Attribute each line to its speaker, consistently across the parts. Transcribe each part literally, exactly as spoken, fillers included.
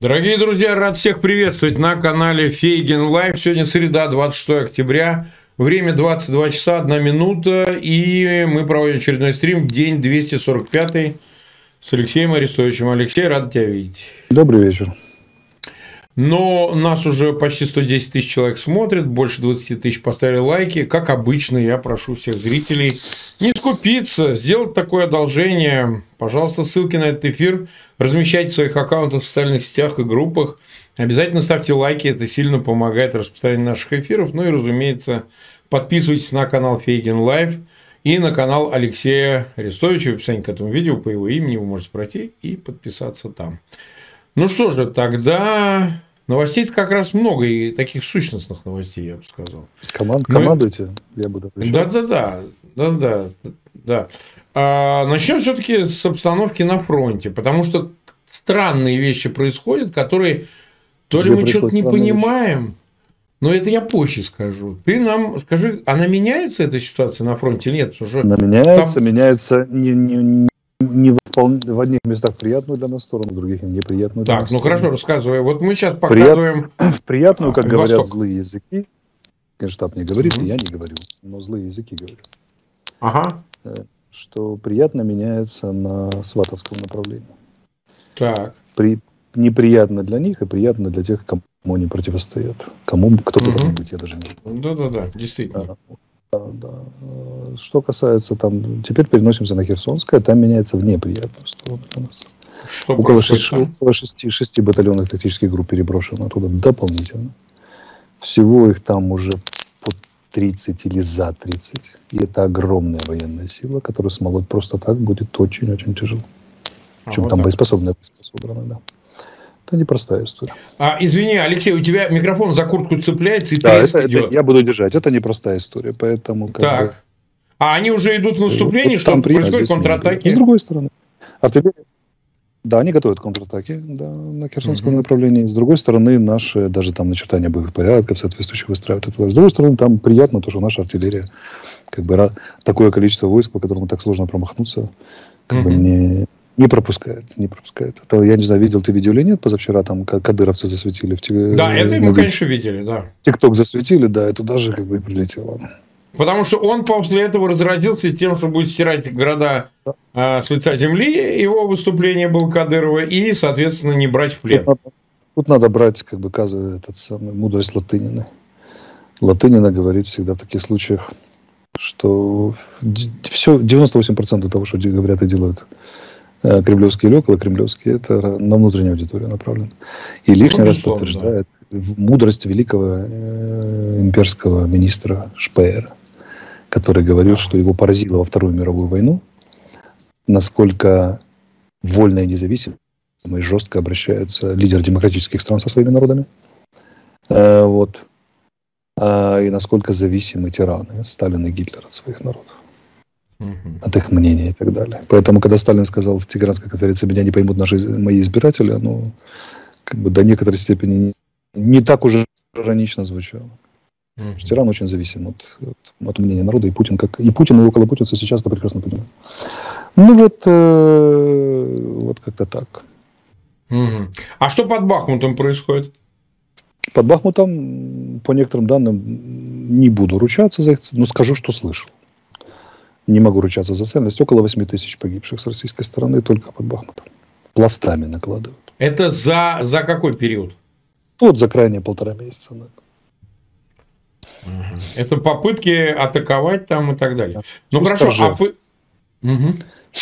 Speaker 1: Дорогие друзья, рад всех приветствовать на канале Фейгин Лайв. Сегодня среда, двадцать шестое октября. Время двадцать два часа одна минута. И мы проводим очередной стрим. День двести сорок пятый с Алексеем Арестовичем. Алексей, рад тебя видеть.
Speaker 2: Добрый вечер.
Speaker 1: Но нас уже почти сто десять тысяч человек смотрят, больше двадцать тысяч поставили лайки. Как обычно, я прошу всех зрителей не скупиться, сделать такое одолжение. Пожалуйста, ссылки на этот эфир размещайте в своих аккаунтах в социальных сетях и группах. Обязательно ставьте лайки, это сильно помогает распространению наших эфиров. Ну и, разумеется, подписывайтесь на канал Фейгин Лайв и на канал Алексея Арестовича. В описании к этому видео по его имени вы можете пройти и подписаться там. Ну что же, тогда новостей-то как раз много, и таких сущностных новостей, я бы сказал.
Speaker 2: Команд, командуйте, ну, я буду отвечать.
Speaker 1: Да-да-да, да-да, да. А, начнем все-таки с обстановки на фронте, потому что странные вещи происходят, которые то ли Где мы что-то не понимаем, вещи? Но это я позже скажу. Ты нам скажи, она меняется, эта ситуация на фронте или нет? Уже
Speaker 2: она меняется, там... меняется не... не... Не в, в одних местах приятную для нас сторону, в других неприятную для
Speaker 1: так,
Speaker 2: нас
Speaker 1: ну
Speaker 2: сторону.
Speaker 1: хорошо, рассказывай. Вот мы сейчас показываем...
Speaker 2: Прият... В приятную, как
Speaker 1: а,
Speaker 2: говорят
Speaker 1: Восток.
Speaker 2: Злые языки. Генштаб не говорит,
Speaker 1: угу.
Speaker 2: и я не говорю. Но злые языки говорят.
Speaker 1: Ага.
Speaker 2: Что приятно меняется на сватовском направлении.
Speaker 1: Так.
Speaker 2: При... Неприятно для них и приятно для тех, кому они противостоят. Кому, кто бы там быть, я даже не знаю.
Speaker 1: Да-да-да, действительно.
Speaker 2: Да. Да, да. Что касается там, теперь переносимся на Херсонское, там меняется в неприятную сторону для нас.
Speaker 1: Что
Speaker 2: около шести, шести батальонных тактических групп переброшено туда дополнительно. Всего их там уже по тридцать или за тридцать. И это огромная военная сила, которую смолоть просто так будет очень-очень тяжело. Причем а вот там так. боеспособная собрана, да. Это непростая история.
Speaker 1: А, извини, Алексей, у тебя микрофон за куртку цепляется и
Speaker 2: да,
Speaker 1: треск
Speaker 2: это,
Speaker 1: идет.
Speaker 2: Это, я буду держать. Это непростая история, поэтому...
Speaker 1: Так.
Speaker 2: Бы...
Speaker 1: А они уже идут в наступление, вот что происходит контратаки?
Speaker 2: С другой стороны. Артиллерия... Да, они готовят контратаки да, на Херсонском uh-huh. направлении. С другой стороны, наши, даже там начертания боевых порядков соответствующих выстраивают. Это. С другой стороны, там приятно то, что наша артиллерия, как бы, такое количество войск, по которому так сложно промахнуться, как uh-huh. бы не... Не пропускает, не пропускает. Это, я не знаю, видел ты видео или нет, позавчера там кадыровцы засветили. В
Speaker 1: да, это мы, конечно, видели, да.
Speaker 2: ТикТок засветили, да, и туда же как бы и прилетело.
Speaker 1: Потому что он после этого разразился тем, что будет стирать города да. э, с лица земли, его выступление было Кадырова, и, соответственно, не брать в плен.
Speaker 2: Тут надо, тут надо брать, как бы, этот самый, мудрость Латынина. Латынина говорит всегда в таких случаях, что все, девяносто восемь процентов того, что говорят и делают кремлевские или около кремлевские, это на внутреннюю аудиторию направлено. И лишний ну, раз подтверждает да. мудрость великого э, имперского министра Шпеера, который говорил, да. что его поразило во Вторую мировую войну, насколько вольно и независимо и жестко обращаются лидеры демократических стран со своими народами. Э, вот. А, и насколько зависимы тираны Сталин и Гитлер от своих народов. От их мнения и так далее. Поэтому, когда Сталин сказал в Тегеранской конференции, меня не поймут наши, мои избиратели, оно как бы до некоторой степени не, не так уже иронично звучало. Mm-hmm. Тиран очень зависим от, от, от мнения народа, и Путин, как и Путин, и около путинцы сейчас это прекрасно понимают. Ну вот, э, вот как-то так.
Speaker 1: Mm-hmm. А что под Бахмутом происходит?
Speaker 2: Под Бахмутом, по некоторым данным, не буду ручаться за их, но скажу, что слышал. Не могу ручаться за ценность. Около восьми тысяч погибших с российской стороны только под Бахмутом. Пластами накладывают.
Speaker 1: Это за, за какой период?
Speaker 2: Вот за крайние полтора месяца.
Speaker 1: Угу. Это попытки атаковать там и так далее. Да. Ну, ну хорошо. А по... угу.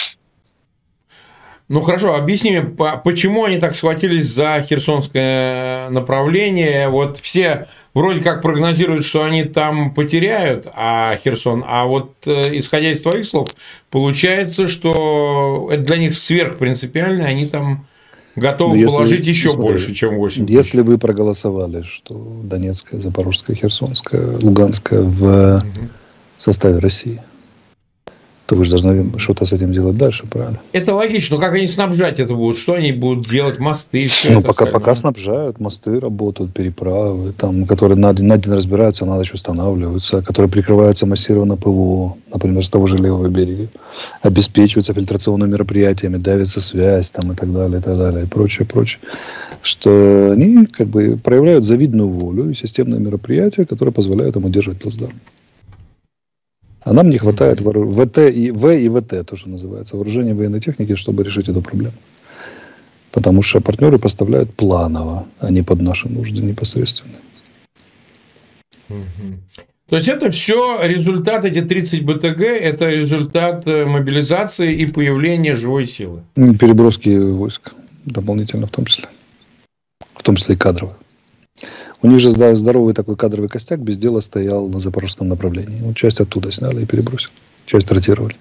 Speaker 1: Ну хорошо, объясни мне, почему они так схватились за Херсонское направление? Вот все вроде как прогнозируют, что они там потеряют а Херсон, а вот исходя из твоих слов, получается, что это для них сверхпринципиально, они там готовы если, положить еще смотри, больше, чем восемь тысяч.
Speaker 2: Если вы проголосовали, что Донецкая, Запорожская, Херсонская, Луганская в угу. составе России, то вы же должны что-то с этим делать дальше, правильно?
Speaker 1: Это логично, но как они снабжать это будут? Что они будут делать? Мосты, все
Speaker 2: ну,
Speaker 1: это
Speaker 2: пока,
Speaker 1: остальное?
Speaker 2: пока снабжают, мосты работают, переправы, там, которые на, на день разбираются, на ночь устанавливаются, которые прикрываются массированно ПВО, например, с того же левого берега, обеспечиваются фильтрационными мероприятиями, давится связь там, и так далее, и так далее, и прочее, прочее. Что они как бы проявляют завидную волю и системные мероприятия, которые позволяют им удерживать плацдарм. А нам не хватает mm-hmm. ВТ и В и ВТ, то, что называется, вооружения военной техники, чтобы решить эту проблему. Потому что партнеры поставляют планово, а не под наши нужды непосредственно.
Speaker 1: Mm-hmm. То есть это все результат, эти тридцать БТГ, это результат мобилизации и появления живой силы?
Speaker 2: Переброски войск дополнительно в том числе. В том числе и кадровых. У них же здоровый такой кадровый костяк без дела стоял на запорожском направлении. Ну, часть оттуда сняли и перебросили. Часть ротировали.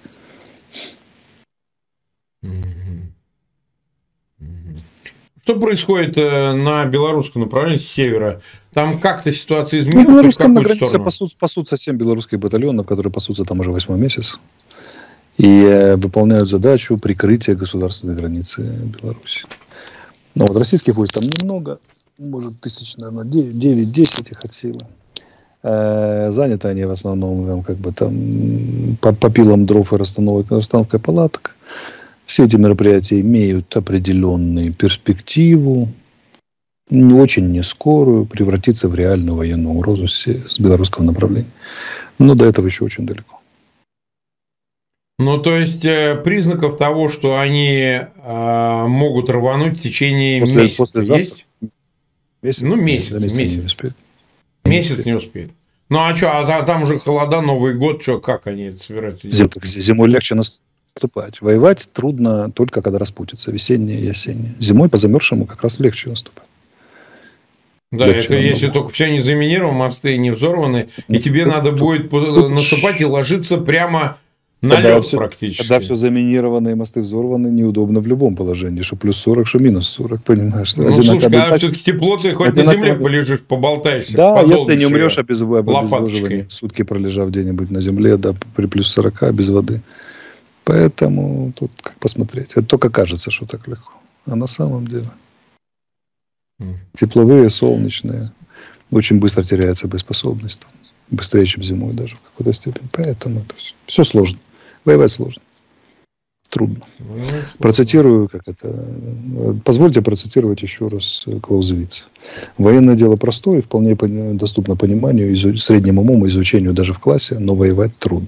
Speaker 1: Что происходит на белорусском направлении с севера? Там как-то ситуация изменилась?
Speaker 2: Ну, белорусском на границе пасут, пасутся семь белорусских батальонов, которые пасутся там уже восьмой месяц. И э, выполняют задачу прикрытия государственной границы Беларуси. Но вот российских войск там немного. Может, тысяч, наверное, девять-десять их от силы. Э, заняты они в основном там, как бы, там, по, по пилам дров и расстановкой, расстановкой палаток. Все эти мероприятия имеют определенную перспективу, не очень не скорую, превратиться в реальную военную угрозу с, с белорусского направления. Но до этого еще очень далеко.
Speaker 1: Ну, то есть, э, признаков того, что они э, могут рвануть в течение после, месяца после есть?
Speaker 2: Месяц?
Speaker 1: Ну, месяц.
Speaker 2: Месяц,
Speaker 1: месяц.
Speaker 2: Не успеет.
Speaker 1: Месяц не успеет. Ну, а что, а там же холода, Новый год, что, как они это собираются делать?
Speaker 2: Зим, зимой легче наступать. Воевать трудно только когда распутится, весеннее и осеннее. Зимой по замерзшему как раз легче наступать.
Speaker 1: Да, легче это если много. Только все не заминированы, мосты не взорваны, и тебе тут, надо тут, будет тут, наступать и ложиться прямо на
Speaker 2: когда
Speaker 1: лед
Speaker 2: все,
Speaker 1: практически.
Speaker 2: Когда все заминированные мосты взорваны, неудобно в любом положении, что плюс сорок, что минус сорок, понимаешь?
Speaker 1: Ну, слушай, когда все-таки тепло, ты хоть на земле полежишь, поболтаешься.
Speaker 2: Да, если не умрешь без обезвоживания, сутки пролежав где-нибудь на земле, да, при плюс сорока, без воды. Поэтому тут как посмотреть. Это только кажется, что так легко. А на самом деле mm. тепловые, солнечные, очень быстро теряется боеспособность. Быстрее, чем зимой даже в какой-то степени. Поэтому это все, все сложно. Воевать сложно. Трудно. Mm. Процитирую, как это. Позвольте процитировать еще раз Клаузевица. Военное дело простое, вполне доступно пониманию, изу... среднему уму, изучению даже в классе, но воевать трудно.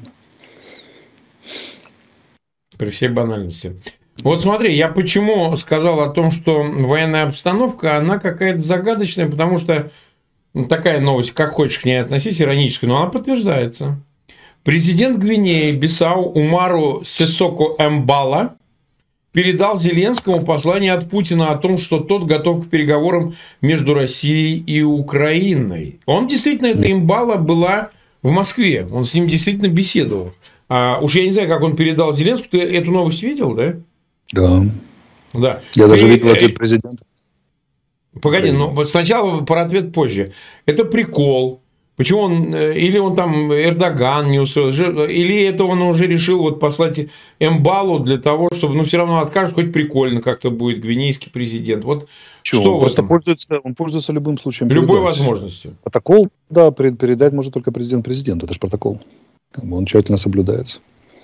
Speaker 1: При всей банальности. Вот смотри, я почему сказал о том, что военная обстановка, она какая-то загадочная, потому что ну, такая новость, как хочешь к ней относись, ироническая, но она подтверждается. Президент Гвинеи Бисау Умару Сисоко Эмбала передал Зеленскому послание от Путина о том, что тот готов к переговорам между Россией и Украиной. Он действительно, эта Эмбала была в Москве, он с ним действительно беседовал. А уж я не знаю, как он передал Зеленскому. Ты эту новость видел, да?
Speaker 2: Да.
Speaker 1: Да.
Speaker 2: Я
Speaker 1: Ты...
Speaker 2: даже видел ответ президента.
Speaker 1: Погоди, но ну, сначала про ответ позже. Это прикол. Почему он... Или он там Эрдоган не устроил, или это он уже решил вот послать Эмбалу для того, чтобы... Ну, все равно откажет, хоть прикольно как-то будет гвинейский президент. Вот
Speaker 2: Чего?
Speaker 1: что
Speaker 2: он просто пользуется, он пользуется любым случаем.
Speaker 1: Любой передать. Возможностью.
Speaker 2: Протокол, да, передать может только президент президенту. Это же протокол. Он тщательно соблюдается.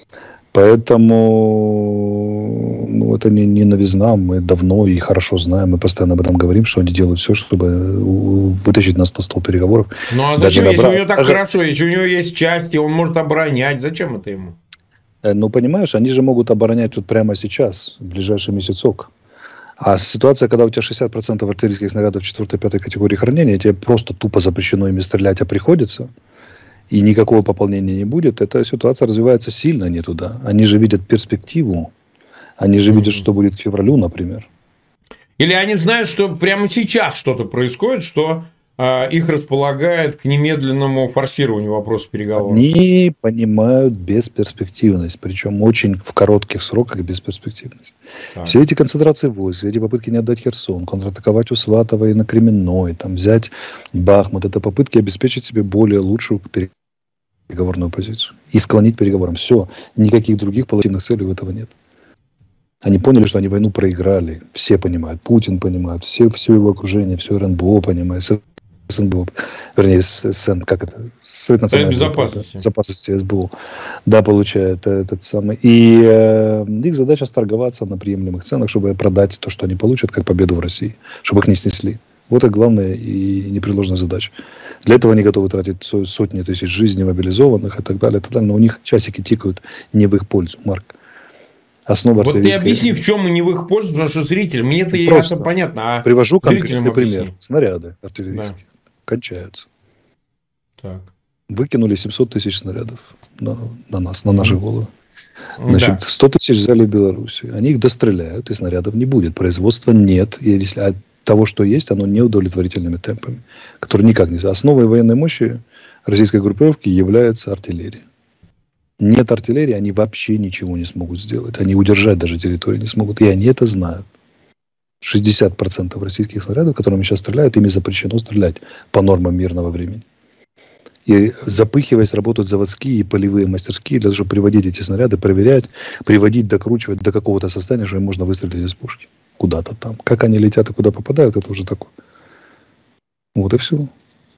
Speaker 2: Поэтому ну, это не, не новизна. Мы давно и хорошо знаем, мы постоянно об этом говорим, что они делают все, чтобы вытащить нас на стол переговоров.
Speaker 1: Ну а зачем, если добра... у него так Даже... хорошо, если у него есть части, он может оборонять, зачем это ему?
Speaker 2: Ну, понимаешь, они же могут оборонять вот прямо сейчас, в ближайший месяцок. А ситуация, когда у тебя шестьдесят процентов артиллерийских снарядов четвёртой-пятой категории хранения, тебе просто тупо запрещено ими стрелять, а приходится... и никакого пополнения не будет, эта ситуация развивается сильно не туда. Они же видят перспективу. Они же mm-hmm. видят, что будет к февралю, например.
Speaker 1: Или они знают, что прямо сейчас что-то происходит, что э, их располагает к немедленному форсированию вопроса переговоров.
Speaker 2: Они понимают бесперспективность, причем очень в коротких сроках бесперспективность. Так. Все эти концентрации войск, эти попытки не отдать Херсон, контратаковать у Сватова и на Кременной, там, взять Бахмут, это попытки обеспечить себе более лучшую переговорную переговорную позицию. И склонить к переговорам. Все. Никаких других положительных целей у этого нет. Они поняли, что они войну проиграли. Все понимают. Путин понимает. Все, все его окружение, все РНБО понимает. СНБО, вернее, СН, как это? Совет национальной
Speaker 1: безопасности.
Speaker 2: безопасности СБУ. Да, получает этот самый. И э, их задача сторговаться на приемлемых ценах, чтобы продать то, что они получат, как победу в России. Чтобы их не снесли. Вот их главная и непреложная задача. Для этого они готовы тратить сотни тысяч жизней мобилизованных и так далее, и так далее. Но у них часики тикают не в их пользу, Марк. Основа
Speaker 1: вот ты объясни, в чем не в их пользу, потому что зритель, мне-то
Speaker 2: просто
Speaker 1: это понятно, а
Speaker 2: привожу конкретный пример. Снаряды артиллерийские да. кончаются. Так. Выкинули семьсот тысяч снарядов на, на нас, на наши головы. Значит, да. сто тысяч взяли в Беларуси. Они их достреляют, и снарядов не будет. Производства нет. И если от того, что есть, оно неудовлетворительными темпами, которые никак не... Основой военной мощи российской группировки является артиллерия. Нет артиллерии, они вообще ничего не смогут сделать. Они удержать даже территорию не смогут. И они это знают. шестьдесят процентов российских снарядов, которыми сейчас стреляют, ими запрещено стрелять по нормам мирного времени. И запыхиваясь, работают заводские и полевые мастерские для того, чтобы приводить эти снаряды, проверять, приводить, докручивать до какого-то состояния, что им можно выстрелить из пушки. Куда-то там. Как они летят и куда попадают, это уже такое. Вот и все.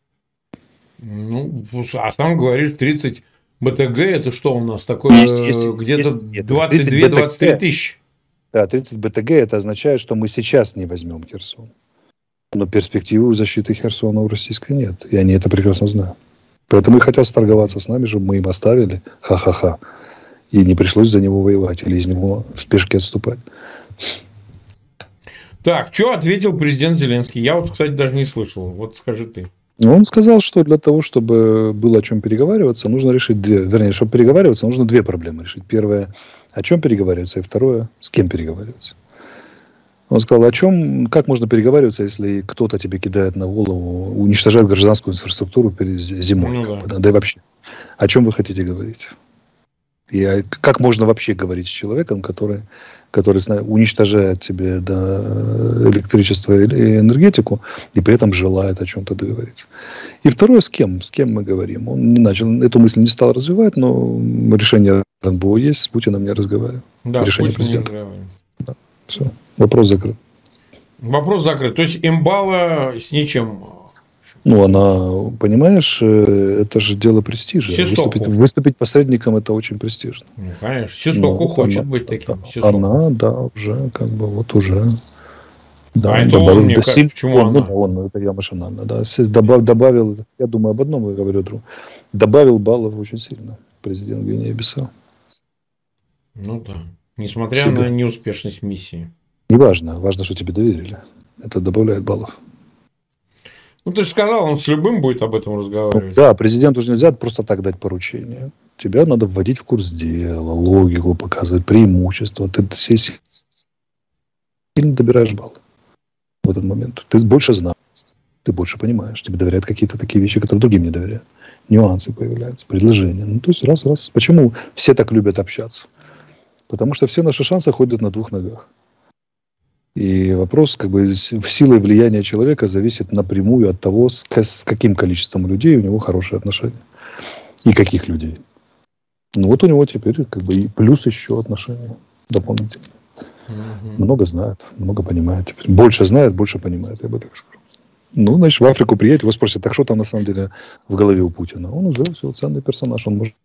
Speaker 1: Ну, а сам говоришь, тридцать БТГ, это что у нас такое? Где-то двадцать две - двадцать три тысячи.
Speaker 2: Да, тридцать БТГ, это означает, что мы сейчас не возьмем Херсон. Но перспективы защиты Херсона у российской нет. И они это прекрасно знают. Поэтому и хотят сторговаться с нами, чтобы мы им оставили. Ха-ха-ха. И не пришлось за него воевать. Или из него в спешке отступать.
Speaker 1: Так, что ответил президент Зеленский? Я вот, кстати, даже не слышал. Вот скажи ты.
Speaker 2: Он сказал, что для того, чтобы было о чем переговариваться, нужно решить две... Вернее, чтобы переговариваться, нужно две проблемы решить. Первое, о чем переговариваться, и второе, с кем переговариваться. Он сказал, о чем, как можно переговариваться, если кто-то тебе кидает на голову, уничтожает гражданскую инфраструктуру перед зимой. Ну, да. Да и вообще. О чем вы хотите говорить? И как можно вообще говорить с человеком, который, который уничтожает тебе да, электричество и энергетику, и при этом желает о чем-то договориться. И второе, с кем? С кем мы говорим? Он не начал, эту мысль не стал развивать, но решение РНБО есть, с Путиным не разговаривал.
Speaker 1: Да,
Speaker 2: решение президента. Да, все. Вопрос закрыт.
Speaker 1: Вопрос закрыт. То есть Эмбала с ничем...
Speaker 2: Ну, она, понимаешь, это же дело престижа. Выступить, выступить посредником это очень престижно.
Speaker 1: Ну, конечно. Сисоку ну, хочет она, быть таким.
Speaker 2: Сисоку. Она, да, уже, как бы, вот уже. Да,
Speaker 1: а
Speaker 2: добавил,
Speaker 1: это он, мне
Speaker 2: да,
Speaker 1: кажется, почему
Speaker 2: он,
Speaker 1: она?
Speaker 2: Ну, он, это я машинально, да. Добав, добавил, я думаю об одном, я говорю о другом. Добавил баллов очень сильно президент Гвинеи-Бисау.
Speaker 1: Ну, да. Несмотря Себе. на неуспешность миссии.
Speaker 2: Не важно. Важно, что тебе доверили. Это добавляет баллов.
Speaker 1: Ну, ты же сказал, он с любым будет об этом разговаривать.
Speaker 2: Да, президенту же нельзя просто так дать поручение. Тебя надо вводить в курс дела, логику показывать, преимущества. Ты сильно добираешь баллы в этот момент. Ты больше знаешь, ты больше понимаешь. Тебе доверяют какие-то такие вещи, которые другим не доверяют. Нюансы появляются, предложения. Ну, то есть, раз, раз. Почему все так любят общаться? Потому что все наши шансы ходят на двух ногах. И вопрос, как бы, в силе влияния человека зависит напрямую от того, с, с каким количеством людей у него хорошие отношения. И каких людей. Ну, вот у него теперь, как бы, и плюс еще отношения дополнительные. Угу. Много знает, много понимает теперь. Больше знает, больше понимает, я бы так скажу. Ну, значит, в Африку приедет, его спросят, так что там на самом деле в голове у Путина? Он уже все, ценный персонаж, он может...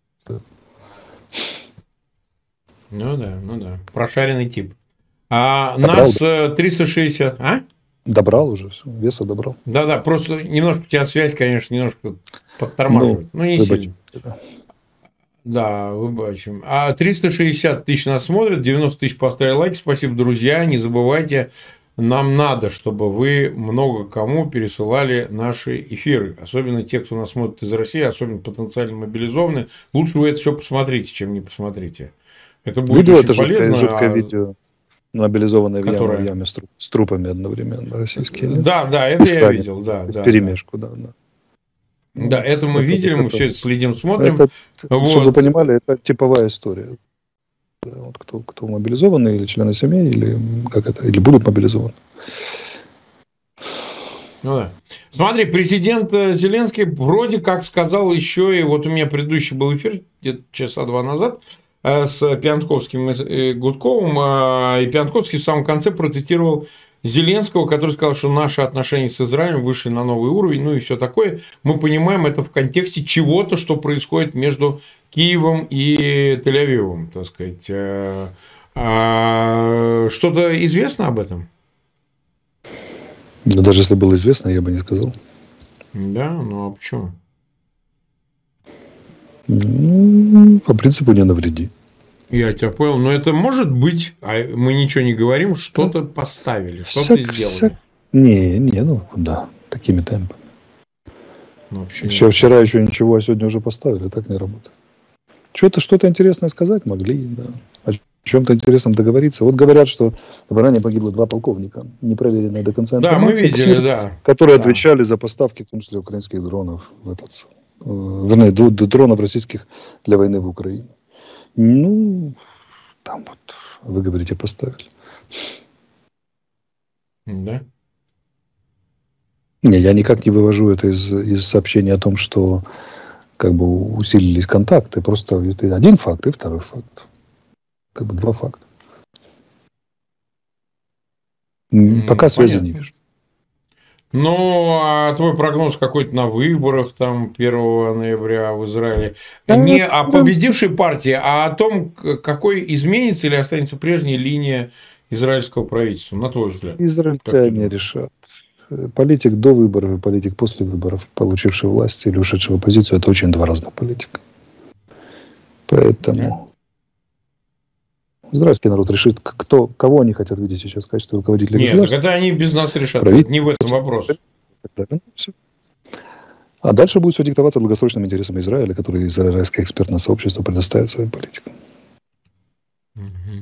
Speaker 1: Ну да, ну да. Прошаренный тип. А добрал, нас да. триста шестьдесят... А?
Speaker 2: Добрал уже, все, веса добрал.
Speaker 1: Да-да, просто немножко у тебя связь, конечно, немножко подтормаживает. Ну, ну не выбачим. Сильно. Да, выбачим. А триста шестьдесят тысяч нас смотрят, девяносто тысяч поставили лайки. Спасибо, друзья. Не забывайте, нам надо, чтобы вы много кому пересылали наши эфиры. Особенно те, кто нас смотрит из России, особенно потенциально мобилизованные. Лучше вы это все посмотрите, чем не посмотрите. Это будет видео, очень это полезно.
Speaker 2: Жуткое, жуткое а... видео. Мобилизованные Которая... в яме с, труп, с трупами одновременно российские. Нет?
Speaker 1: Да, да, это Искали. я видел. Да, да,
Speaker 2: перемешку, да. Да,
Speaker 1: да. да это мы это, видели, это, мы это, все это следим, смотрим. Это,
Speaker 2: вот. Чтобы вы понимали, это типовая история. Вот кто, кто мобилизованы, или члены семьи, или как это, или будут мобилизованы.
Speaker 1: Ну да. Смотри, президент Зеленский вроде как сказал еще, и вот у меня предыдущий был эфир где-то часа два назад с Пьянковским и Гудковым, и Пьянковский в самом конце процитировал Зеленского, который сказал, что наши отношения с Израилем вышли на новый уровень, ну и все такое. Мы понимаем это в контексте чего-то, что происходит между Киевом и Тель-Авивом, так сказать. Что-то известно об этом?
Speaker 2: Ну, даже если было известно, я бы не сказал.
Speaker 1: Да, ну а почему?
Speaker 2: Ну, по принципу не навреди.
Speaker 1: Я тебя понял, но это может быть, а мы ничего не говорим, что-то поставили, что-то
Speaker 2: Всяк,
Speaker 1: сделали.
Speaker 2: Всяк... Не, не, ну куда? Такими темпами.
Speaker 1: Ну,
Speaker 2: Еще вчера еще ничего, а сегодня уже поставили, так не работает. Что-то, что-то интересное сказать могли, да. О чем-то интересном договориться. Вот говорят, что в Иране погибло два полковника, непроверенная до конца информация.
Speaker 1: Да, мы видели, да.
Speaker 2: Которые
Speaker 1: да.
Speaker 2: отвечали за поставки, в том числе, украинских дронов в этот, вернее, дронов российских для войны в Украине. Ну, там вот, вы говорите, поставили.
Speaker 1: Да.
Speaker 2: Не, я никак не вывожу это из, из сообщения о том, что как бы усилились контакты. Просто это один факт и второй факт. Как бы два факта. Пока
Speaker 1: ну,
Speaker 2: связи
Speaker 1: понятно.
Speaker 2: не вижу.
Speaker 1: Ну, а твой прогноз какой-то на выборах там первого ноября в Израиле? Не о победившей партии, а о том, какой изменится или останется прежняя линия израильского правительства, на твой взгляд?
Speaker 2: Израильтяне решат. Политик до выборов и политик после выборов, получивший власть или ушедший в оппозицию, это очень два разных политика. Поэтому израильский народ решит, кто, кого они хотят видеть сейчас в качестве руководителя
Speaker 1: Нет,
Speaker 2: государства.
Speaker 1: Нет, это они без нас решат.
Speaker 2: Правитель...
Speaker 1: Не в этом вопрос.
Speaker 2: А дальше будет все диктоваться долгосрочным интересам Израиля, который израильское экспертное сообщество предоставит своим политикам.
Speaker 1: Угу.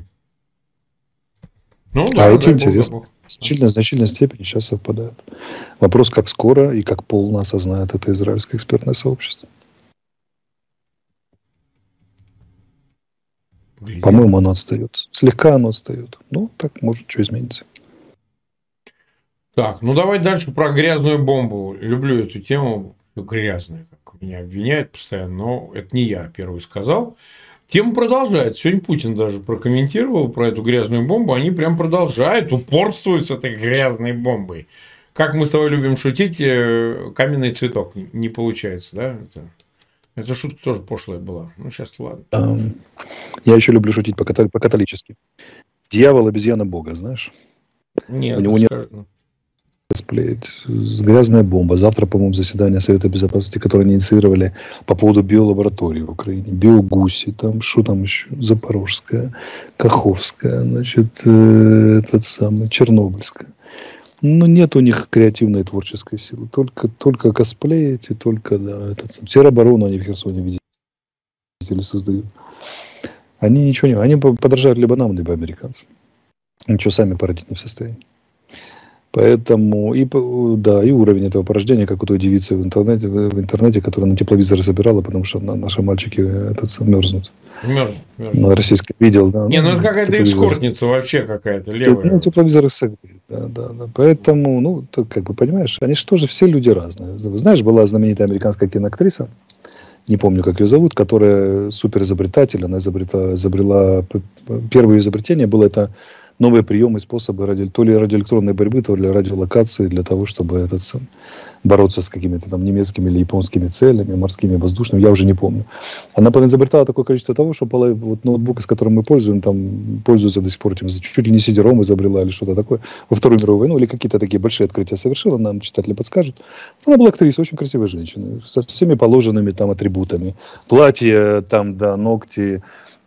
Speaker 1: Ну, да,
Speaker 2: а эти интересы в значительной, значительной степени сейчас совпадают. Вопрос, как скоро и как полно осознает это израильское экспертное сообщество. Где? По-моему, оно отстает. Слегка оно отстает. Ну, так может, что изменится.
Speaker 1: Так, ну давай дальше про грязную бомбу. Люблю эту тему. Грязную, как меня обвиняют постоянно, но это не я первый сказал. Тема продолжается. Сегодня Путин даже прокомментировал про эту грязную бомбу. Они прям продолжают, упорствуют с этой грязной бомбой. Как мы с тобой любим шутить, каменный цветок не получается, да? Это, эта шутка тоже пошлая была. Ну, сейчас ладно.
Speaker 2: Я еще люблю шутить по-католически. Дьявол, обезьяна Бога, знаешь?
Speaker 1: Нет,
Speaker 2: у него нет сплеить. Грязная бомба. Завтра, по-моему, заседание Совета Безопасности, которое инициировали по поводу биолаборатории в Украине. Биогуси, там, что там еще? Запорожская, Каховская, значит, э, этот самый, Чернобыльская. Ну, нет у них креативной и творческой силы. Только, только косплеить и только, да, этот сам. Тероборону они в Херсоне, видели, создают. Они ничего не... Они подражают либо нам, либо американцам. Ничего сами породить не в состоянии. Поэтому и, да, и уровень этого порождения, как у той девицы в интернете, в интернете, которая на тепловизор забирала, потому что наши мальчики этот, мерзнут.
Speaker 1: Мерзнут. мерзнут.
Speaker 2: На российском видел. Да,
Speaker 1: не, ну это какая-то эскортница вообще какая-то левая.
Speaker 2: Ну, тепловизор их согреет. Да, да, да. Поэтому, ну, ты как бы понимаешь, они же тоже все люди разные. Знаешь, была знаменитая американская киноактриса, не помню, как ее зовут, которая суперизобретатель, она изобрета, изобрела, первое изобретение было это новые приемы и способы ради, то ли радиоэлектронной борьбы, то ли радиолокации для того, чтобы этот, бороться с какими-то там немецкими или японскими целями, морскими, воздушными, я уже не помню. Она изобретала такое количество того, что вот ноутбук, с которым мы пользуем, там пользуются до сих пор этим, чуть ли не сидером изобрела или что-то такое, во Вторую мировую войну, или какие-то такие большие открытия совершила, нам читатели подскажут. Она была актрисой, очень красивая женщина, со всеми положенными там атрибутами. Платье, там, да, ногти,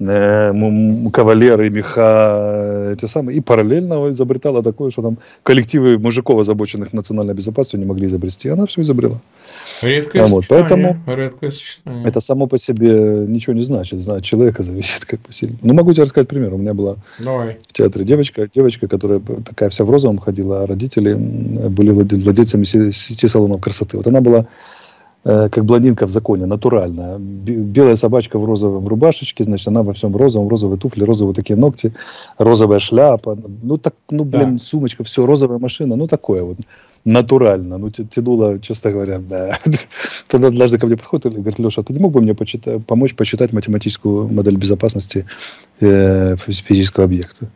Speaker 2: кавалеры, меха, эти самые, и параллельно изобретала такое, что там коллективы мужиков, озабоченных национальной безопасностью, не могли изобрести. Она все изобрела.
Speaker 1: Редкое
Speaker 2: вот,
Speaker 1: сочетание.
Speaker 2: Поэтому
Speaker 1: Редкое сочетание.
Speaker 2: Это само по себе ничего не значит. Знать человека зависит как бы сильно. Ну, могу тебе рассказать пример. У меня была
Speaker 1: Давай.
Speaker 2: в театре девочка, девочка, которая такая вся в розовом ходила, а родители были владельцами сети салонов красоты. Вот она была как блондинка в законе, натуральная. Белая собачка в розовом рубашечке, значит, она во всем розовом, розовые туфли, розовые такие ногти, розовая шляпа. Ну, так, ну, блин, да. Сумочка, все, розовая машина, ну, такое вот. Натурально. Ну, тянуло, честно говоря, да. Тогда однажды ко мне подходит и говорит: Леша, ты не мог бы мне почитать, помочь почитать математическую модель безопасности э, физического объекта?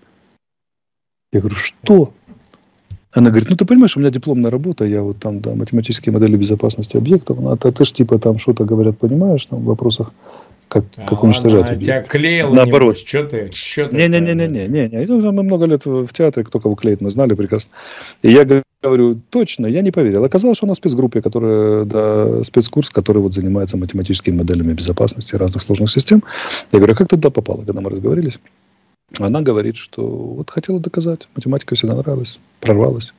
Speaker 2: Я говорю: что? Она говорит: ну, ты понимаешь, у меня дипломная работа, я вот там, да, математические модели безопасности объектов, а ты, ты ж типа там что-то, говорят, понимаешь, там, в вопросах, как, а как уничтожать объект.
Speaker 1: Тебя клеила,
Speaker 2: наоборот.
Speaker 1: Что ты?
Speaker 2: Не-не-не-не-не. Мы много лет в театре, кто кого клеит, мы знали прекрасно. И я говорю: точно, я не поверил. Оказалось, что у нас в спецгруппе, которая, да, спецкурс, который вот занимается математическими моделями безопасности разных сложных систем. Я говорю: а как ты туда попала, когда мы разговорились? Она говорит, что вот хотела доказать. Математика всегда нравилась, прорвалась.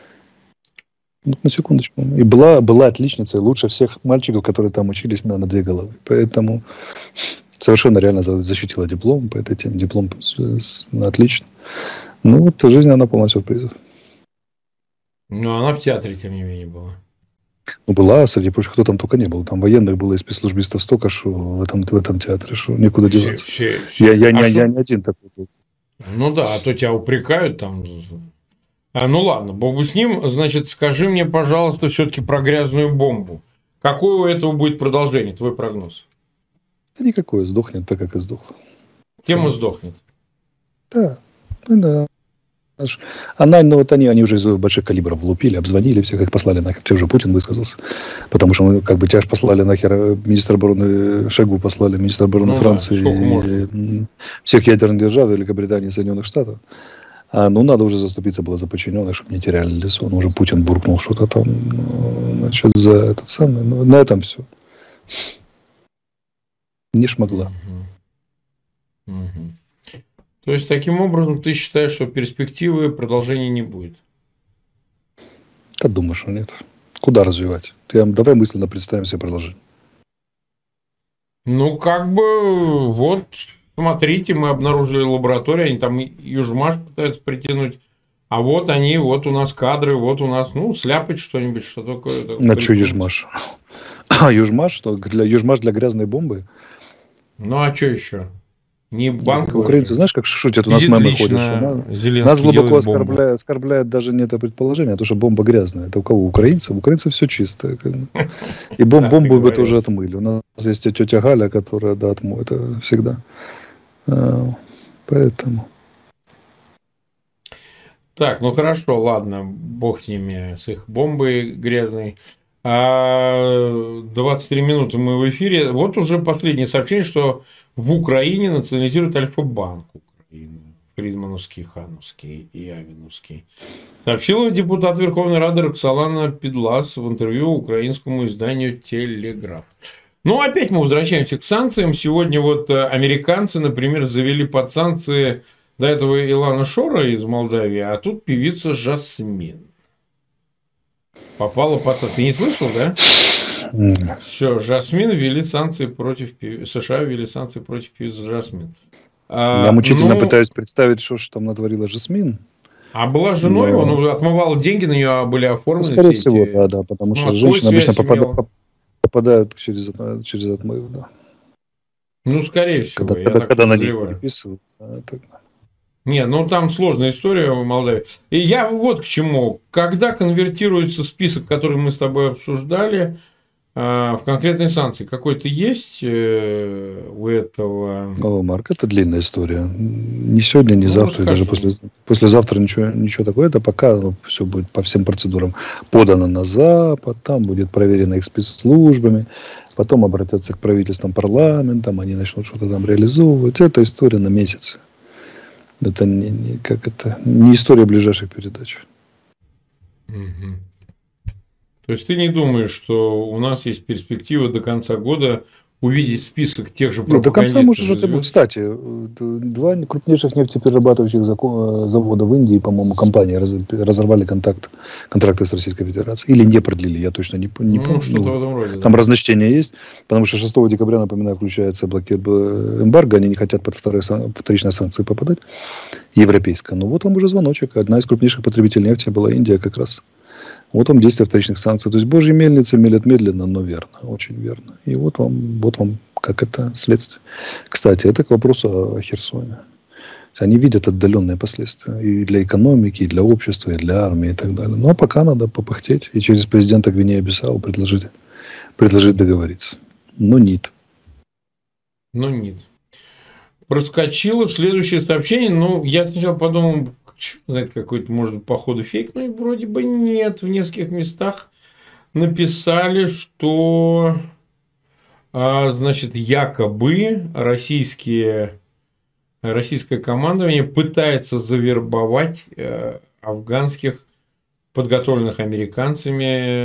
Speaker 2: Вот на секундочку. И была, была отличницей, лучше всех мальчиков, которые там учились, на, на две головы. Поэтому совершенно реально защитила диплом по этой теме. Диплом отлично. Ну, вот жизнь, она полна сюрпризов.
Speaker 1: Ну, она в театре, тем не менее, была.
Speaker 2: Ну, была, среди прочих, кто там только не был. Там военных было и спецслужбистов столько, что в этом, в этом театре, что некуда
Speaker 1: все,
Speaker 2: деваться.
Speaker 1: Все, все.
Speaker 2: Я, я,
Speaker 1: а
Speaker 2: не,
Speaker 1: шо...
Speaker 2: я не один такой.
Speaker 1: Ну да, а то тебя упрекают там. А, ну ладно, бог бы с ним. Значит, скажи мне, пожалуйста, все-таки про грязную бомбу. Какое у этого будет продолжение, твой прогноз?
Speaker 2: Да никакое, сдохнет так, как и сдохло.
Speaker 1: Тема сдохнет.
Speaker 2: Да, да. Она, ну вот они, они уже из больших калибров влупили, обзвонили всех, их послали нахер. Те уже Путин высказался. Потому что мы, как бы, тебя же послали нахер, министр обороны Шойгу послали, министр обороны ну, Франции, да, и, всех ядерных держав, Великобритании и Соединенных Штатов. А, ну, надо уже заступиться было за подчиненных, чтобы не теряли лицо. Ну, уже Путин буркнул что-то там, значит, за этот самый. Ну, на этом все. Не шмогла.
Speaker 1: Угу. Угу. То есть, таким образом, ты считаешь, что перспективы продолжения не будет?
Speaker 2: Да, думаю, что нет. Куда развивать? Ты, давай мысленно представим себе продолжение.
Speaker 1: Ну, как бы, вот, смотрите, мы обнаружили лабораторию, они там Южмаш пытаются притянуть, а вот они, вот у нас кадры, вот у нас, ну, сляпать что-нибудь, что такое.
Speaker 2: На что Южмаш? А, Южмаш, что? Для, Южмаш для грязной бомбы?
Speaker 1: Ну, а что еще? Не банковые.
Speaker 2: Украинцы, знаешь, как шутят, у нас мемы ходят, что нас глубоко оскорбляет, оскорбляет даже не это предположение, а то, что бомба грязная. Это у кого? У украинцев? У украинцев все чисто. И бомбу бы тоже отмыли. У нас есть тетя Галя, которая, да, отмоет это всегда. Поэтому.
Speaker 1: Так, ну хорошо, ладно, бог с ними, с их бомбой грязной. двадцать три минуты мы в эфире. Вот уже последнее сообщение, что в Украине национализируют Альфа-банк Украины. Фридмановский, Хановский и Авиновский. Сообщила депутат Верховной Рады Роксолана Педлас в интервью украинскому изданию «Телеграф». Ну, опять мы возвращаемся к санкциям. Сегодня вот американцы, например, завели под санкции до этого Илана Шора из Молдавии, а тут певица Жасмин. Попала под... Ты не слышал, да? Mm. Все, Жасмин ввели санкции против США, ввели санкции против певицы Жасмин.
Speaker 2: А, Я мучительно ну... пытаюсь представить, что же там натворила Жасмин.
Speaker 1: А была женой, Но... он отмывал деньги, на нее были оформлены.
Speaker 2: Ну, скорее всего, эти... да, да, потому ну, что женщины обычно попадают, попадают через, через отмыв, да.
Speaker 1: Ну, скорее всего.
Speaker 2: Когда, когда, когда на них переписывают. Да, так...
Speaker 1: Не, ну там сложная история в Молдавии. И я вот к чему. Когда конвертируется список, который мы с тобой обсуждали, в конкретные санкции, какой-то есть у этого?
Speaker 2: О, Марк, это длинная история. Не сегодня, не ну, завтра, даже после, послезавтра ничего, ничего такого. Это пока ну, все будет по всем процедурам подано на Запад, там будет проверено их спецслужбами, потом обратятся к правительствам, парламентам, они начнут что-то там реализовывать. Это история на месяц. Это не, не, как это, не история ближайших передач.
Speaker 1: Угу. То есть ты не думаешь, что у нас есть перспектива до конца года увидеть список тех же пропагандистов?
Speaker 2: До конца может что-то быть. Кстати, два крупнейших нефтеперерабатывающих завода в Индии, по-моему, компании разорвали контакт, контракты с Российской Федерацией. Или не продлили, я точно не, не
Speaker 1: ну,
Speaker 2: помню.
Speaker 1: Что-то в этом роде,
Speaker 2: там
Speaker 1: да.
Speaker 2: разночтения есть, потому что шестого декабря, напоминаю, включается блокир эмбарго, они не хотят под вторые, вторичные санкции попадать, европейская. Ну вот вам уже звоночек. Одна из крупнейших потребителей нефти была Индия как раз. Вот вам действие вторичных санкций. То есть Божьи мельницы мелят медленно, но верно. Очень верно. И вот вам, вот вам как это следствие. Кстати, это к вопросу о Херсоне. Они видят отдаленные последствия и для экономики, и для общества, и для армии, и так далее. Ну, а пока надо попыхтеть и через президента Гвинеи-Бисау предложить, предложить договориться. Но нет.
Speaker 1: Но нет. Проскочило следующее сообщение. Ну, я сначала подумал, знаете, какой-то, может быть, походу фейк, но вроде бы нет. В нескольких местах написали, что, а, значит, якобы российские, российское командование пытается завербовать э, афганских, подготовленных американцами,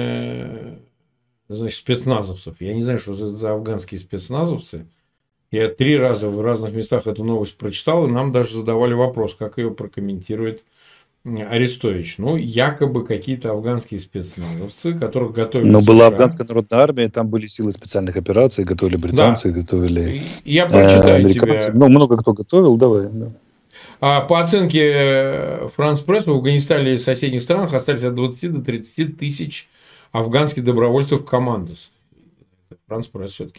Speaker 1: э, значит, спецназовцев. Я не знаю, что за, за афганские спецназовцы. Я три раза в разных местах эту новость прочитал, и нам даже задавали вопрос, как ее прокомментирует Арестович. Ну, якобы какие-то афганские спецназовцы, которых готовили
Speaker 2: Но
Speaker 1: США.
Speaker 2: была афганская народная армия, там были силы специальных операций, готовили британцы, да. готовили
Speaker 1: Я прочитаю
Speaker 2: э, американцы.
Speaker 1: тебе.
Speaker 2: Ну, много кто готовил, давай. Да.
Speaker 1: А по оценке France Press, в Афганистане и соседних странах остались от двадцати до тридцати тысяч афганских добровольцев в командос. France Press все-таки.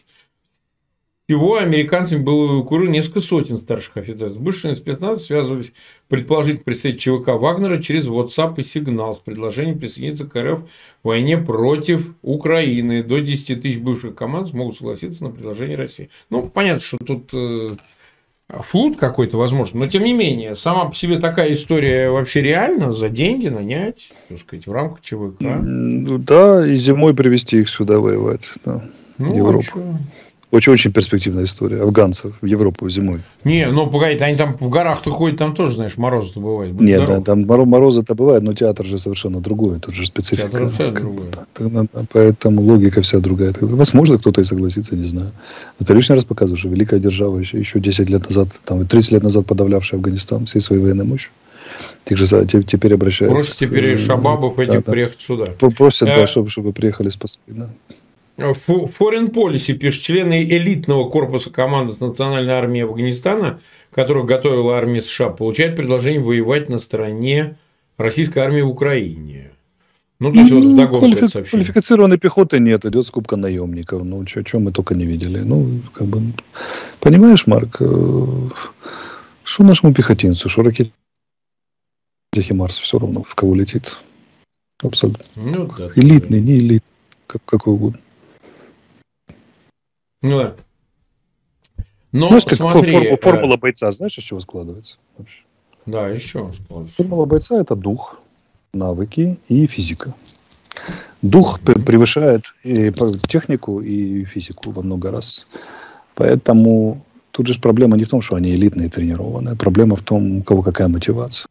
Speaker 1: Всего американцами было эвакуировано несколько сотен старших офицеров. Бывшие спецназы связывались, предположительно, представитель ЧВК Вагнера через WhatsApp и Сигнал с предложением присоединиться к РФ в войне против Украины. До десяти тысяч бывших команд могут согласиться на предложение России. Ну, понятно, что тут э, флут какой-то возможно, но тем не менее, сама по себе такая история вообще реально за деньги нанять, так сказать, в рамках ЧВК.
Speaker 2: Да, и зимой привезти их сюда воевать. Да,
Speaker 1: ну,
Speaker 2: в Европу. Очень-очень перспективная история. Афганцев в Европу зимой.
Speaker 1: Не, ну, погодите, они там в горах-то ходят, там тоже, знаешь, морозы-то бывают. Будь
Speaker 2: Нет,
Speaker 1: здоров.
Speaker 2: да, там морозы-то бывают, но театр же совершенно другой. Тут же специфика.
Speaker 1: Театр все другое.
Speaker 2: Да, поэтому логика вся другая. Возможно, кто-то и согласится, не знаю. Это лишний раз показывает, что великая держава еще, еще десять лет назад, там, тридцать лет назад подавлявшая Афганистан всей своей военной мощью. Тех же теперь обращаются.
Speaker 1: Просят теперь шабабов этих да, да. приехать сюда.
Speaker 2: Просят, да, чтобы, чтобы приехали спасти. Да.
Speaker 1: Foreign Policy пишет, члены элитного корпуса команды Национальной армии Афганистана, которых готовила армия США, получают предложение воевать на стороне российской армии в Украине. Ну, то есть, ну, вот вдогонку
Speaker 2: квалифи-
Speaker 1: это сообщение.
Speaker 2: Квалифицированной пехоты нет, идет скупка наемников. Ну, что мы только не видели. Ну, как бы, понимаешь, Марк, что нашему пехотинцу, что ракете Химарс все равно в кого летит. Абсолютно. Ну, да, элитный, не элитный, как, какой угодно.
Speaker 1: Ну да. Но
Speaker 2: знаешь, как
Speaker 1: смотри,
Speaker 2: формула, формула бойца, знаешь, из чего складывается? Вообще?
Speaker 1: Да, еще складывается.
Speaker 2: Формула бойца – это дух, навыки и физика. Дух mm-hmm. превышает и технику, и физику во много раз. Поэтому тут же проблема не в том, что они элитные, тренированные. Проблема в том, у кого какая мотивация.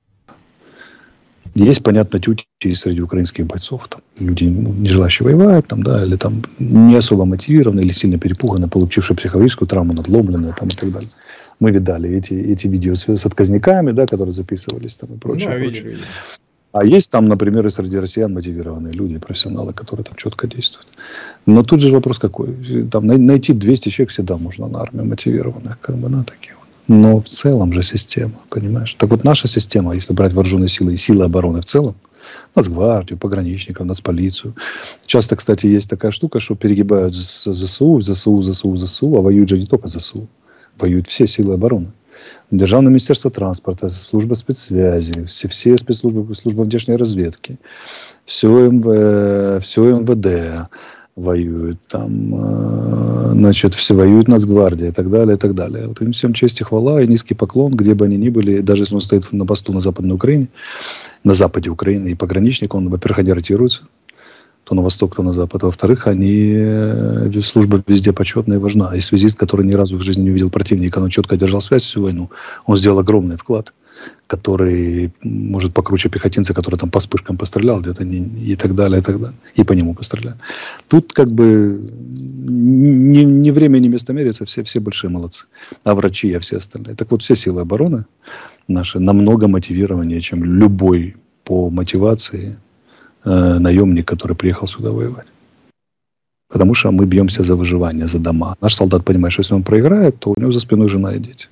Speaker 2: Есть, понятно, тюти среди украинских бойцов. Там, люди, ну, не желающие воевать, там, да, или там, не особо мотивированные, или сильно перепуганные, получившие психологическую травму, надломленные там, и так далее. Мы видали эти, эти видео с, с отказниками, да, которые записывались там, и прочее.
Speaker 1: Да,
Speaker 2: прочее.
Speaker 1: видели, видели.
Speaker 2: А есть там, например, и среди россиян мотивированные люди, профессионалы, которые там четко действуют. Но тут же вопрос какой. Там, найти двести человек всегда можно на армию мотивированных, как бы, на такие вот. Но в целом же система, понимаешь? Так вот наша система, если брать вооруженные силы и силы обороны в целом, Нацгвардию, пограничников, Нацполицию. Часто, кстати, есть такая штука, что перегибают ЗСУ, ЗСУ, ЗСУ, ЗСУ, а воюют же не только ЗСУ. Воюют все силы обороны. Державное министерство транспорта, служба спецсвязи, все, все спецслужбы, служба внешней разведки, все, МВ, все МВД воюют, там, значит, все воюют Нацгвардия и так далее, и так далее. Вот им всем честь и хвала, и низкий поклон, где бы они ни были, даже если он стоит на посту на Западной Украине, на западе Украины, и пограничник, он, во-первых, они ротируются, то на восток, то на запад. Во-вторых, они, служба везде почетная и важна. И связист, который ни разу в жизни не увидел противника, но четко держал связь всю войну, он сделал огромный вклад, который может покруче пехотинца, который там по вспышкам пострелял где-то, и так далее, и так далее. И по нему постреляли. Тут как бы ни, ни время, ни место меряется, все, все большие молодцы. А врачи, а все остальные. Так вот, все силы обороны наши намного мотивированнее, чем любой по мотивации э, наемник, который приехал сюда воевать. Потому что мы бьемся за выживание, за дома. Наш солдат понимает, что если он проиграет, то у него за спиной жена и дети.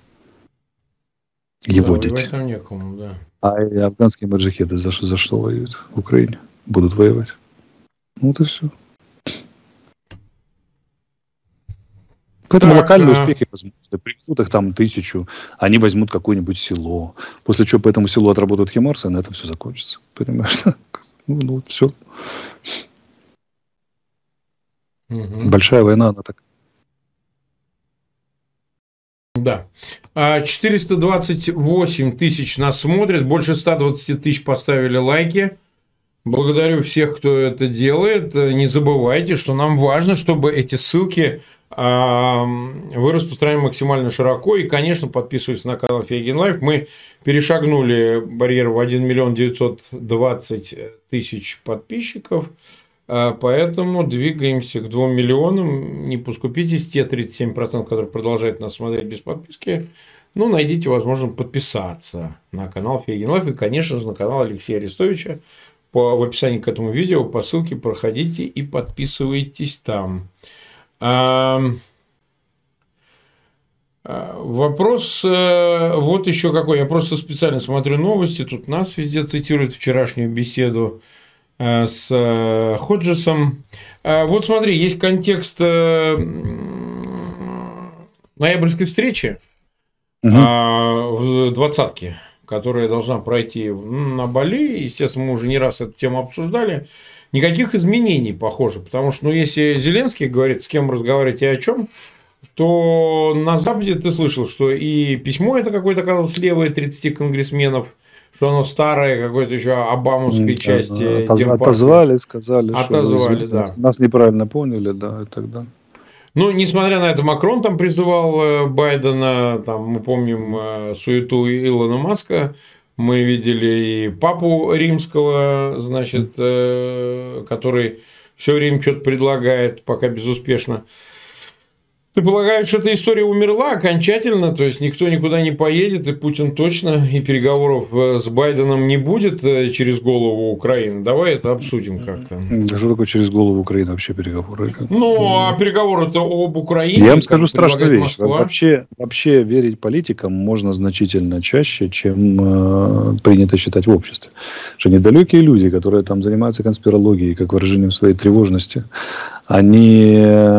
Speaker 2: Его
Speaker 1: да,
Speaker 2: дети.
Speaker 1: Там некому, да.
Speaker 2: А афганские маджахеды за, за что воюют в Украине? будут воевать. Вот и все. Поэтому
Speaker 1: Так,
Speaker 2: локальные
Speaker 1: а...
Speaker 2: успехи возможны. Принесут их там тысячу, они возьмут какое-нибудь село. После чего по этому селу отработают химарсы, и на этом все закончится. Понимаешь? Ну, ну все.
Speaker 1: Угу.
Speaker 2: Большая война, она так.
Speaker 1: Да. четыреста двадцать восемь тысяч нас смотрят, больше ста двадцати тысяч поставили лайки. Благодарю всех, кто это делает. Не забывайте, что нам важно, чтобы эти ссылки вы распространяли максимально широко. И, конечно, подписывайтесь на канал Фейгин Лайф. Мы перешагнули барьер в один миллион девятьсот двадцать тысяч подписчиков. Поэтому двигаемся к двум миллионам. Не поскупитесь, те тридцать семь процентов, которые продолжают нас смотреть без подписки. Ну, найдите возможность подписаться на канал Фейгин Лайф. И, конечно же, на канал Алексея Арестовича. По, в описании к этому видео по ссылке проходите и подписывайтесь там. А, а, вопрос а, вот еще какой. Я просто специально смотрю новости. Тут нас везде цитируют вчерашнюю беседу а, с а, Ходжесом. А, вот смотри, есть контекст а, ноябрьской встречи угу. а, в двадцатке, которая должна пройти на Бали. Естественно, мы уже не раз эту тему обсуждали. Никаких изменений, похоже. Потому что, ну, если Зеленский говорит, с кем разговаривать и о чем, то на Западе ты слышал, что и письмо это какое-то оказалось левое тридцати конгрессменов, что оно старое, какой-то еще обамовской части.
Speaker 2: Отоз... Отозвали, сказали,
Speaker 1: Отозвали,
Speaker 2: что
Speaker 1: да.
Speaker 2: Нас неправильно поняли, да, и тогда.
Speaker 1: Ну, несмотря на это, Макрон там призывал Байдена, там, мы помним суету Илона Маска, мы видели и папу римского, значит, который все время что-то предлагает, пока безуспешно. Ты полагаешь, что эта история умерла окончательно, то есть никто никуда не поедет, и Путин точно, и переговоров с Байденом не будет через голову Украины? Давай это обсудим как-то.
Speaker 2: Что такое через голову Украины вообще переговоры?
Speaker 1: Ну, а переговоры-то об Украине.
Speaker 2: Я вам скажу страшную вещь. Вообще, вообще верить политикам можно значительно чаще, чем э, принято считать в обществе. Что недалекие люди, которые там занимаются конспирологией, как выражением своей тревожности, они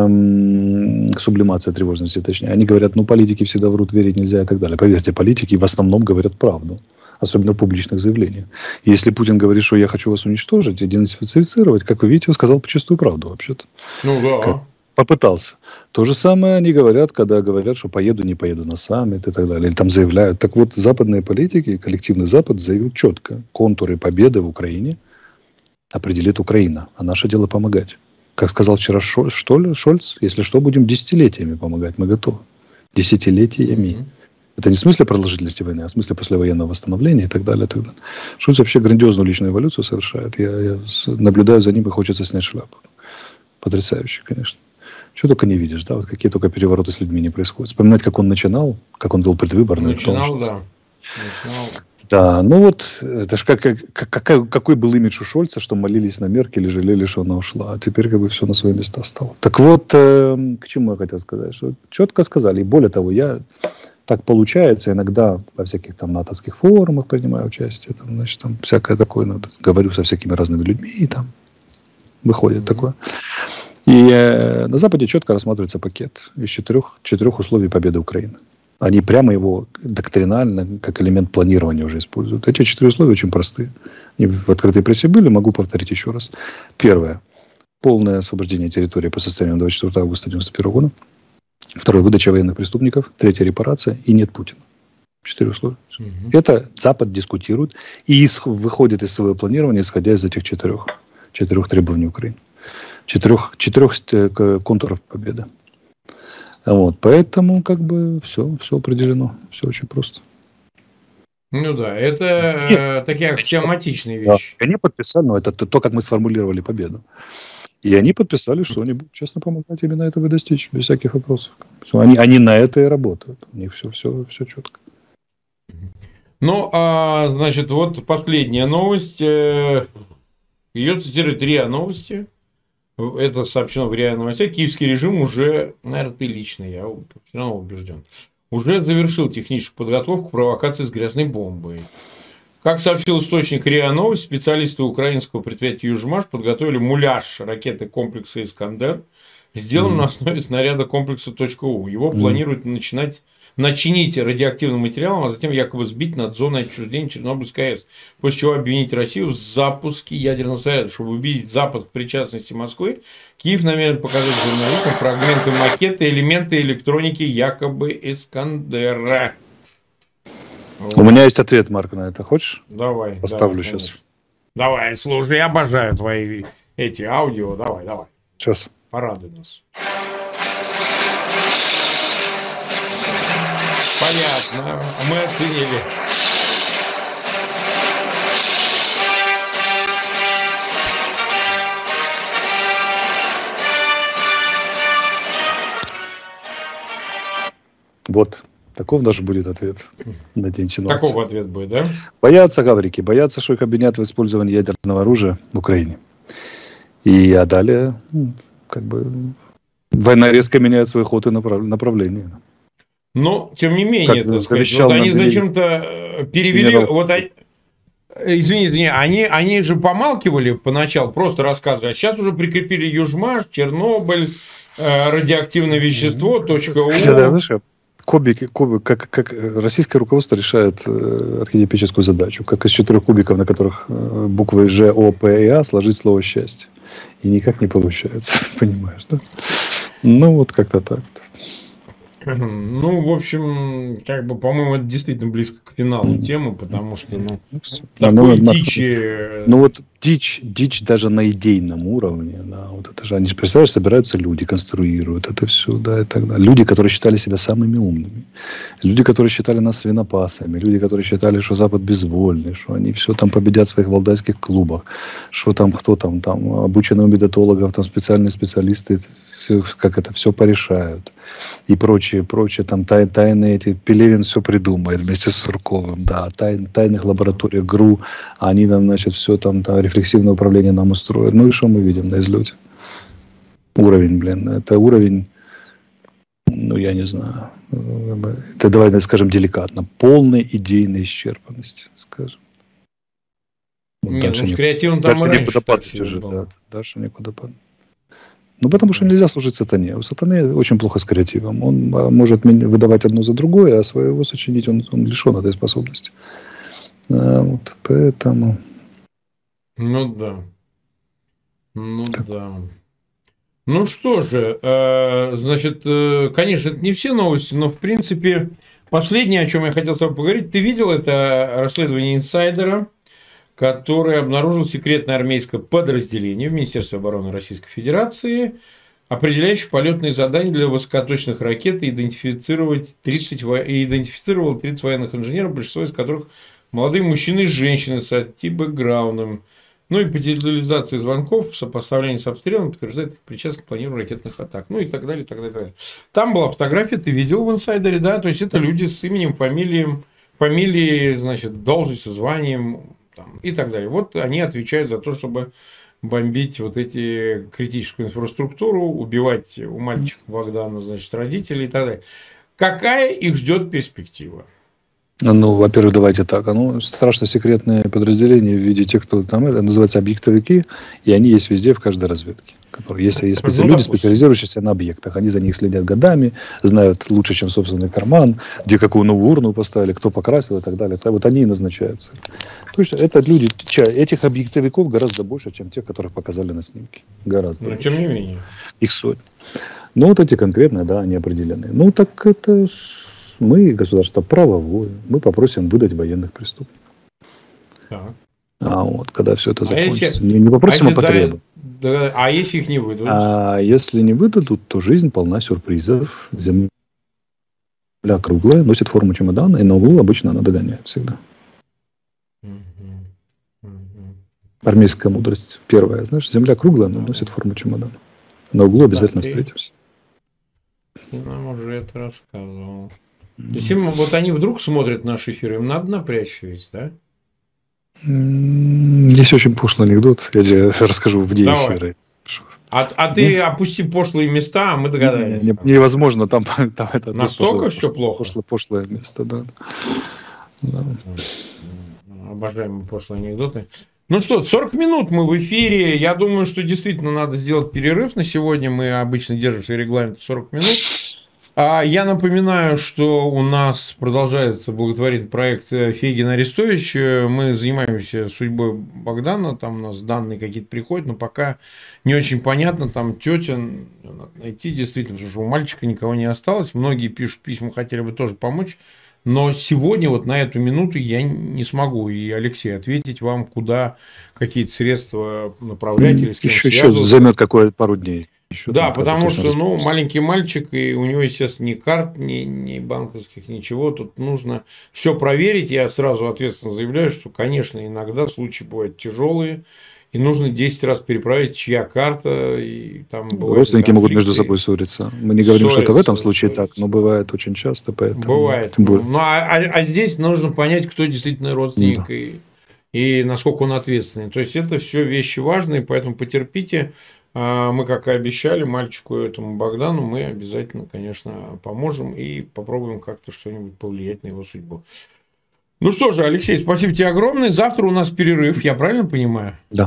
Speaker 2: э, сублимация тревожности, точнее, они говорят, ну, политики всегда врут, верить нельзя и так далее. Поверьте, политики в основном говорят правду, особенно в публичных заявлениях. Если Путин говорит, что я хочу вас уничтожить и денацифицировать, как вы видите, он сказал чистую правду вообще-то.
Speaker 1: Ну да.
Speaker 2: Как попытался. То же самое они говорят, когда говорят, что поеду, не поеду на саммит и так далее. Или там заявляют. Так вот, западные политики, коллективный Запад заявил четко, контуры победы в Украине определит Украина, а наше дело помогать. Как сказал вчера Шоль, что ли, Шольц, если что, будем десятилетиями помогать, мы готовы. Десятилетиями. Mm-hmm. Это не в смысле продолжительности войны, а в смысле послевоенного восстановления и так далее. И так далее. Шольц вообще грандиозную личную эволюцию совершает. Я, я наблюдаю за ним, и хочется снять шляпу. Потрясающе, конечно. Чего только не видишь, да, вот какие только перевороты с людьми не происходят. Вспоминать, как он начинал, как он вел предвыборную.
Speaker 1: Начинал, да. Начинал.
Speaker 2: Да, ну вот, это же как, как, какой, какой был имидж у Шольца, что молились на Меркель и жалели, что она ушла. А теперь как бы все на свои места стало. Так вот, э, к чему я хотел сказать? Что четко сказали. И более того, я так получается, иногда во всяких там натовских форумах принимаю участие, там, значит, там всякое такое, ну, говорю со всякими разными людьми, и там выходит mm-hmm. такое. И э, на Западе четко рассматривается пакет из четырех, четырех условий победы Украины. Они прямо его доктринально, как элемент планирования уже используют. Эти четыре условия очень простые. Они в открытой прессе были, могу повторить еще раз. Первое. Полное освобождение территории по состоянию на двадцать четвёртого августа девяносто первого года. Второе. Выдача военных преступников. Третье. Репарация. И нет Путина. Четыре условия. Угу. Это Запад дискутирует и выходит из своего планирования, исходя из этих четырех, четырех требований Украины. Четырех, четырех контуров победы. Вот, поэтому как бы все, все определено, все очень просто.
Speaker 1: Ну да, это Нет, такие аксиоматичные вещи.
Speaker 2: Да, они подписали, ну это то, как мы сформулировали победу. И они подписали, что они будут честно помогать именно этого достичь, без всяких вопросов. Все, они, они на это и работают. У них все, все, все четко.
Speaker 1: Ну, а, значит, вот последняя новость. Ее цитирует РИА Новости. Это сообщено в РИА Новостях. Киевский режим уже, наверное, ты лично, я все равно убежден, уже завершил техническую подготовку к провокации с грязной бомбой. Как сообщил источник РИА Новости, специалисты украинского предприятия «Южмаш» подготовили муляж ракеты комплекса «Искандер», сделан mm-hmm. на основе снаряда комплекса .У. Его mm-hmm. планируют начинать, начинить радиоактивным материалом, а затем якобы сбить над зоной отчуждения Чернобыльской АЭС, после чего обвинить Россию в запуске ядерного снаряда. Чтобы убедить Запад в причастности Москвы, Киев намерен показать журналистам фрагменты макета, элементы электроники якобы «Искандера».
Speaker 2: У меня есть ответ, Марк, на это. Хочешь?
Speaker 1: Давай.
Speaker 2: Поставлю
Speaker 1: давай,
Speaker 2: сейчас.
Speaker 1: Давай, слушай, я обожаю твои эти аудио. Давай, давай.
Speaker 2: Сейчас.
Speaker 1: Порадуй нас. Понятно. Мы оценили.
Speaker 2: Вот. Таков даже будет ответ на день ситуации.
Speaker 1: Таков ответ будет, да?
Speaker 2: Боятся гаврики, боятся, что их обвинят в использовании ядерного оружия в Украине. И а далее, как бы, война резко меняет свой ход и направление.
Speaker 1: Но, тем не менее, так сказать, вот они зачем-то перевели... Генерал... Вот они... Извини, извини, они, они же помалкивали поначалу, просто рассказывали. А сейчас уже прикрепили Южмаш, Чернобыль, радиоактивное вещество, .У.
Speaker 2: Кубики, кубик, как, как российское руководство решает э, архетипическую задачу, как из четырех кубиков, на которых э, буквы Ж, О, П и А, сложить слово «счастье». И никак не получается, понимаешь, да? Ну, вот как-то так.
Speaker 1: Ну, в общем, как бы, по-моему, это действительно близко к финалу темы, потому что, ну,
Speaker 2: да,
Speaker 1: такой
Speaker 2: ну,
Speaker 1: дичи...
Speaker 2: Ну, вот дичь, дичь даже на идейном уровне, да, вот это же, они же, представляешь, собираются люди, конструируют это все, да, и так далее. Люди, которые считали себя самыми умными, люди, которые считали нас свинопасами, люди, которые считали, что Запад безвольный, что они все там победят в своих валдайских клубах, что там, кто там, там, обученные медотологов, там, специальные специалисты, все, как это, все порешают. И прочее, прочее, там тай, тайные эти, Пелевин все придумает вместе с Сурковым, да, тай, тайных лабораториях ГРУ, они там, значит, все там, там, рефлексивное управление нам устроят. Ну и что мы видим на излете? Уровень, блин, это уровень, ну, я не знаю, это, давай скажем деликатно, полной идейной исчерпанности, скажем.
Speaker 1: Нет, дальше ну, с креативом там
Speaker 2: дальше
Speaker 1: и раньше
Speaker 2: некуда падать уже, да, дальше некуда падать. Ну, потому что нельзя служить сатане. У сатаны очень плохо с креативом. Он может выдавать одно за другое, а своего сочинить он, он лишен этой способности. А, вот, поэтому...
Speaker 1: Ну, да. Ну, так. да. Ну, что же, э, значит, э, конечно, это не все новости, но, в принципе, последнее, о чем я хотел с тобой поговорить. Ты видел это расследование инсайдера, который обнаружил секретное армейское подразделение в Министерстве обороны Российской Федерации, определяющее полетные задания для высокоточных ракет и идентифицировать тридцать, и идентифицировал тридцать военных инженеров, большинство из которых молодые мужчины и женщины с ай ти-бэкграундом. Ну и по детализации звонков, в сопоставлении с обстрелом подтверждает их причастность к планированию ракетных атак. Ну и так далее, и так далее, и так далее. Там была фотография, ты видел в инсайдере, да? То есть это люди с именем, фамилией, фамилией, значит, должностью, званием. Там, и так далее. Вот они отвечают за то, чтобы бомбить вот эти критическую инфраструктуру, убивать у мальчика Богдана, значит, родителей и так далее. Какая их ждет перспектива?
Speaker 2: Ну, во-первых, давайте так. Ну, страшно секретные подразделения в виде тех, кто там, это называется объектовики, и они есть везде, в каждой разведке. Которые, если есть специ... ну, люди, специализирующиеся на объектах, они за них следят годами, знают лучше, чем собственный карман, где какую новую урну поставили, кто покрасил и так далее. Вот они и назначаются. То есть, это люди, этих объектовиков гораздо больше, чем тех, которых показали на снимке. Гораздо
Speaker 1: Но
Speaker 2: больше.
Speaker 1: тем не менее.
Speaker 2: Их сотни. Ну, вот эти конкретные, да, они определены. Ну, так это... Мы государство правовое, мы попросим выдать военных преступников. Так. А вот, когда все это закончится, а если, не, не попросим, а, а потребуем.
Speaker 1: Да, да, а если их не выдадут?
Speaker 2: А если не выдадут, то жизнь полна сюрпризов. Земля круглая, носит форму чемодана, и на углу обычно она догоняет всегда. Угу. Угу. Армейская мудрость первая, знаешь, земля круглая, но носит форму чемодана. На углу обязательно так, встретимся.
Speaker 1: Ты нам уже это рассказывал. Если вот они вдруг смотрят наш эфир, им надо напрячься ведь, да?
Speaker 2: Есть очень пошлый анекдот, я тебе расскажу вне эфира.
Speaker 1: А, а ты ну, опусти пошлые места, а мы догадаемся.
Speaker 2: Не, не, невозможно, там, там это...
Speaker 1: Настолько
Speaker 2: пошлое,
Speaker 1: все плохо?
Speaker 2: Пошлое, пошлое место, да. да.
Speaker 1: Обожаемые пошлые анекдоты. Ну что, сорок минут мы в эфире. Я думаю, что действительно надо сделать перерыв на сегодня. Мы обычно держим свой регламент сорок минут. А я напоминаю, что у нас продолжается благотворительный проект Фегин Арестович. Мы занимаемся судьбой Богдана. Там у нас данные какие-то приходят, но пока не очень понятно. Там тетя надо найти действительно, потому что у мальчика никого не осталось. Многие пишут письма, хотели бы тоже помочь. Но сегодня вот на эту минуту я не смогу, и Алексей, ответить вам, куда какие-то средства направлять или с кем
Speaker 2: еще, еще займет какое пару дней. Еще
Speaker 1: да, потому что, ну, маленький мальчик, и у него, естественно, ни карт, ни, ни банковских, ничего. Тут нужно все проверить. Я сразу ответственно заявляю, что, конечно, иногда случаи бывают тяжелые, и нужно десять раз перепроверить, чья карта. И там
Speaker 2: родственники могут между собой ссориться. Мы не говорим, ссориться, что это в этом случае ссориться. Так, но бывает очень часто. Поэтому...
Speaker 1: Бывает. Ну, а, а, а здесь нужно понять, кто действительно родственник, да. и, и насколько он ответственный. То есть, это все вещи важные, поэтому потерпите. Мы, как и обещали, мальчику этому Богдану, мы обязательно, конечно, поможем и попробуем как-то что-нибудь повлиять на его судьбу. Ну что же, Алексей, спасибо тебе огромное. Завтра у нас перерыв, я правильно понимаю? Да.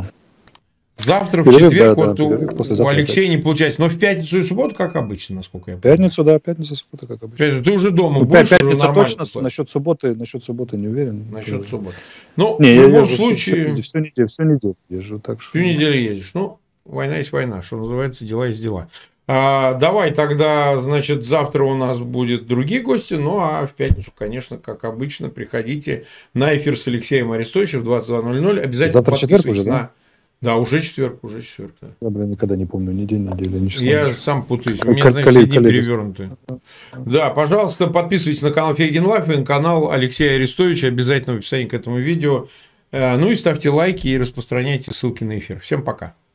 Speaker 1: Завтра перерыв, в четверг, да, вот да, у, перерыв, у Алексея не получается. Но в пятницу и субботу, как обычно, насколько я понимаю.
Speaker 2: Пятницу, да, пятница, суббота, как обычно.
Speaker 1: Пятницу, ты уже дома
Speaker 2: ну,
Speaker 1: будешь,
Speaker 2: пятница точно, слышать. насчет субботы, насчет субботы не уверен.
Speaker 1: Насчет субботы. Ну,
Speaker 2: не,
Speaker 1: в
Speaker 2: я
Speaker 1: любом
Speaker 2: езжу
Speaker 1: случае...
Speaker 2: Всю, всю, неделю, всю неделю езжу. Так что...
Speaker 1: Всю неделю едешь. Ну, война есть война, что называется, дела есть дела. А, давай тогда, значит, завтра у нас будут другие гости, ну а в пятницу, конечно, как обычно, приходите на эфир с Алексеем Арестовичем в двадцать два ноль ноль. Обязательно
Speaker 2: завтра
Speaker 1: подписывайтесь
Speaker 2: четверг уже,
Speaker 1: на... Да? да, уже четверг, уже четверг. Да.
Speaker 2: Я, блин, никогда не помню ни день недели, ни число.
Speaker 1: Я
Speaker 2: ничего.
Speaker 1: сам путаюсь, у меня, знаете, все дни перевернуты. Да, пожалуйста, подписывайтесь на канал Фегин Лайф, на канал Алексея Арестовича, обязательно в описании к этому видео. Ну и ставьте лайки и распространяйте ссылки на эфир. Всем пока.